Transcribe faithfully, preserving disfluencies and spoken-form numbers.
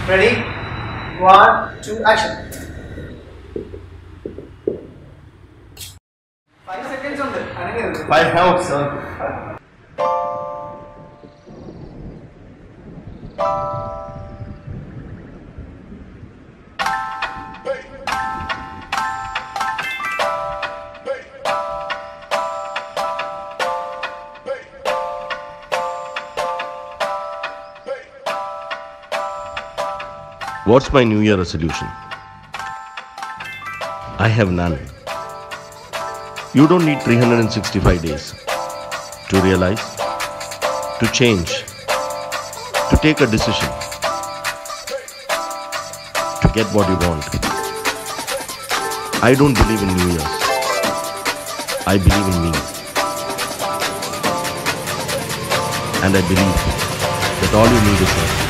Ready? One, two, action. Five seconds on the. Five helps, sir. What's my New Year resolution? I have none. You don't need three hundred sixty-five days to realize, to change, to take a decision, to get what you want. I don't believe in New Year's. I believe in me. And I believe that all you need is love.